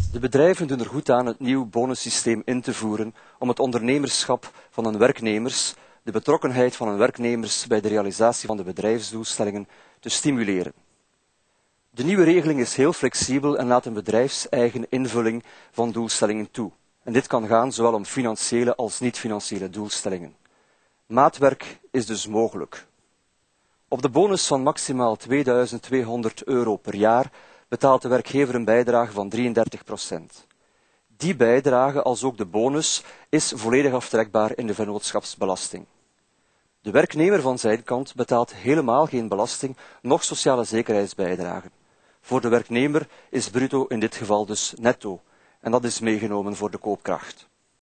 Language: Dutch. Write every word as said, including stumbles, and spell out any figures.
De bedrijven doen er goed aan het nieuw bonussysteem in te voeren om het ondernemerschap van hun werknemers, de betrokkenheid van hun werknemers bij de realisatie van de bedrijfsdoelstellingen te stimuleren. De nieuwe regeling is heel flexibel en laat een bedrijfseigen invulling van doelstellingen toe. En dit kan gaan zowel om financiële als niet-financiële doelstellingen. Maatwerk is dus mogelijk. Op de bonus van maximaal tweeduizend tweehonderd euro per jaar betaalt de werkgever een bijdrage van drieëndertig procent. Die bijdrage, als ook de bonus, is volledig aftrekbaar in de vennootschapsbelasting. De werknemer van zijn kant betaalt helemaal geen belasting, noch sociale zekerheidsbijdragen. Voor de werknemer is bruto in dit geval dus netto, en dat is meegenomen voor de koopkracht.